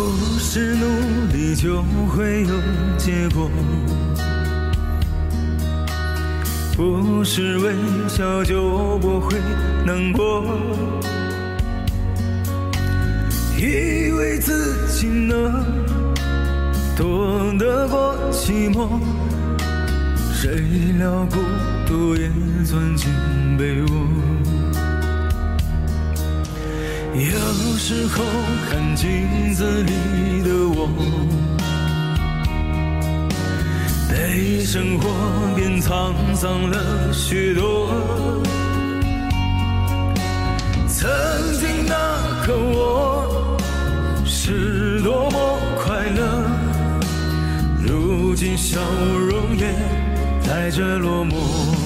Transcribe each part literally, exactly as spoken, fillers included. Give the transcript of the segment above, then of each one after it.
是努力就会有结果，不是微笑就不会难过。以为自己能躲得过寂寞，谁料孤独也钻进被窝。有时候看镜子里的我，被生活变沧桑了许多。曾经那个我是多么快乐，如今笑容也带着落寞。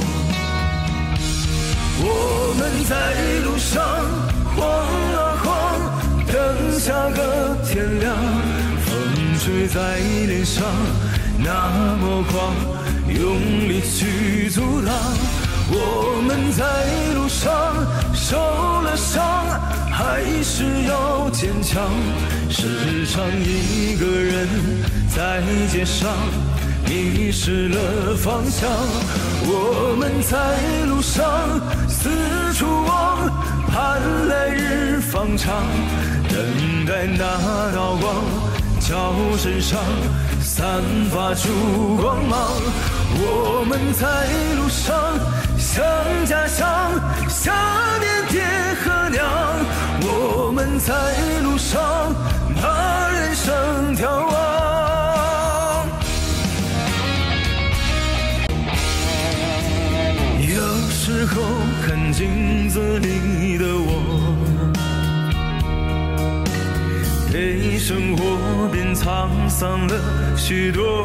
我们在路上晃啊晃，等下个天亮，风吹在脸上那么狂，用力去阻挡。我们在路上受了伤，还是要坚强。时常一个人在街上迷失了方向。我们在路上四处望，盼来日方长，等待那道光照身上散发出光芒。我们在路上想家乡，想念爹和娘。我们在路上把人生眺望。有时候看镜子里的我，被生活变沧桑了许多。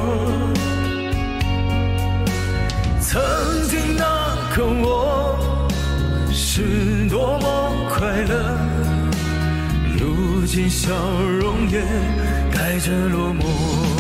曾经那个我是多么快乐，如今笑容也带着落寞。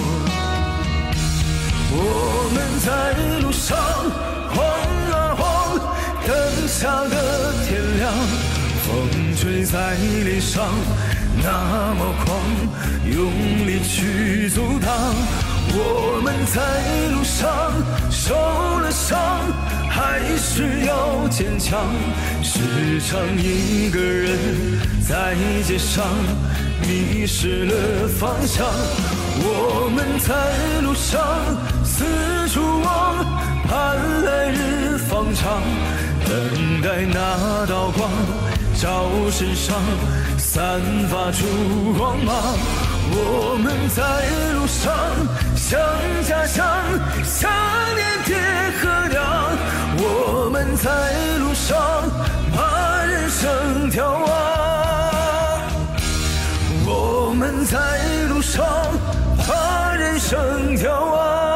我们在路上晃啊晃，等下个天亮，风吹在脸上那么狂，用力去阻挡。我们在路上受了伤，还是要坚强。时常一个人在街上迷失了方向。我们在路上四处望，盼来日方长，等待那道光照身上散发出光芒。我们在路上想家乡，想念爹和娘。我们在路上把人生眺望。我们在路上把人生眺望。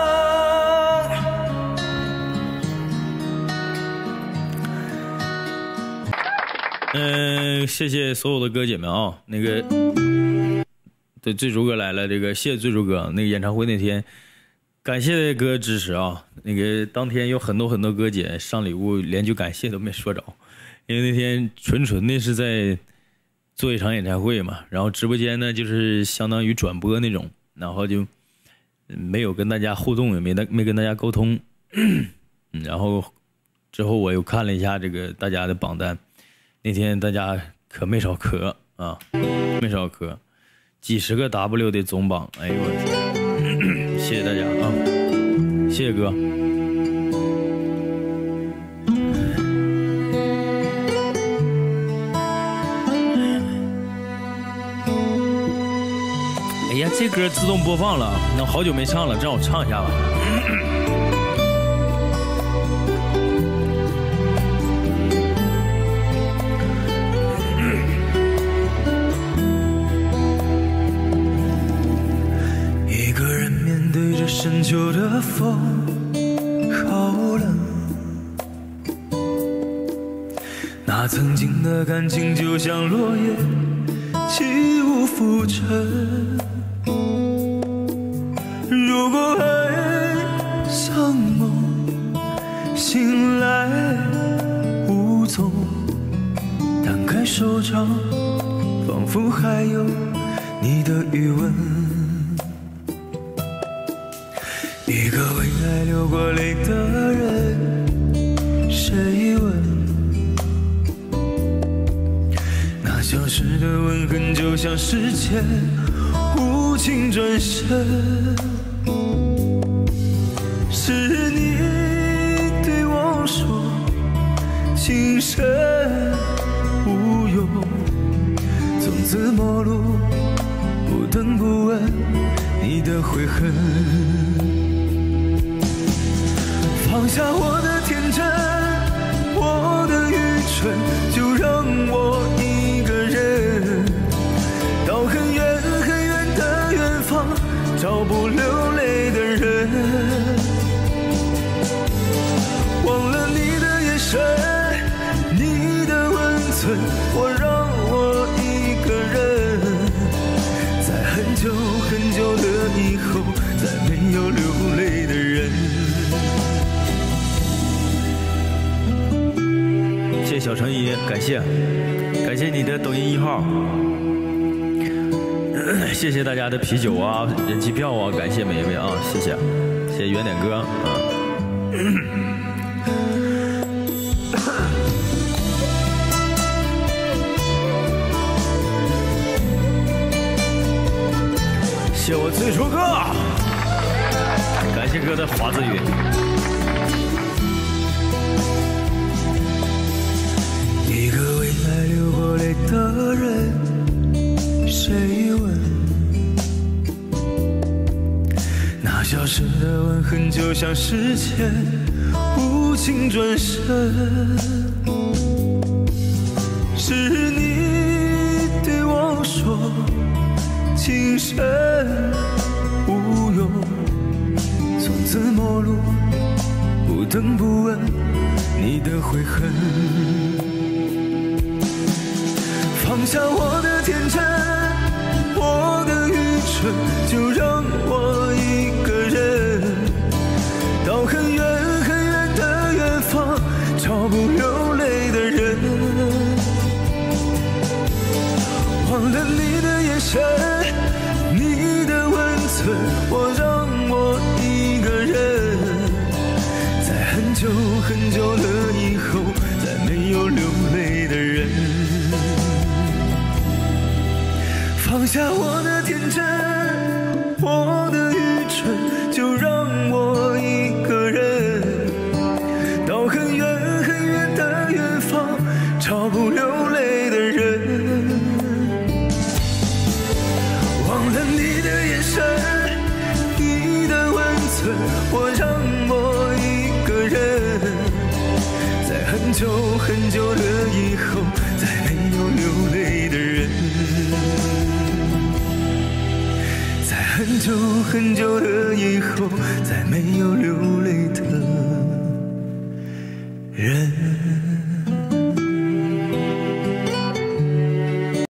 嗯，谢谢所有的哥姐们啊，那个。对，醉竹哥来了，这个谢谢醉竹哥。那个演唱会那天，感谢哥支持啊。那个当天有很多很多哥姐上礼物，连句感谢都没说着，因为那天纯纯的是在做一场演唱会嘛，然后直播间呢就是相当于转播那种，然后就没有跟大家互动，也没没跟大家沟通。然后之后我又看了一下这个大家的榜单，那天大家可没少磕啊，没少磕。几十个 W 的总榜，哎呦我天！谢谢大家啊，谢谢哥。哎呀，这歌自动播放了，那好久没唱了，让我唱一下吧。 深秋的风好冷，那曾经的感情就像落叶，起舞浮沉。如果爱像梦，醒来无踪，摊开手掌，仿佛还有你的余温。一个为爱流过泪的人，谁问？那消失的吻痕就像时间无情转身，是你对我说情深无用，从此陌路，不等不问你的悔恨。放下我的天真，我的愚蠢，就让我一个人到很远很远的远方，找不流泪的人。忘了你的眼神，你的温存，我让我一个人，在很久很久的以后，再没有流泪的人。 谢谢小诚一，感谢，感谢你的抖音一号，谢谢大家的啤酒啊、人气票啊，感谢每一位啊，谢谢，谢谢原点哥啊。谢我最初哥，感谢哥的华字语。 一个为爱流过泪的人，谁问？那消失的吻痕就像时间无情转身，是你对我说情深无用，从此陌路，不等不问你的悔恨。放下我的天真，我的愚蠢，就让我一个人到很远很远的远方，找不流泪的人。忘了你的眼神，你的温存，我让我一个人，在很久很久了以后，再没有流泪的人。放下我的天真，我的愚蠢，就让我一个人到很远很远的远方，找不流泪的人。忘了你的眼神，你的温存，我让我一个人，在很久很久了以后，再没有流泪的人。在很久很久了以后，再没有流泪的人。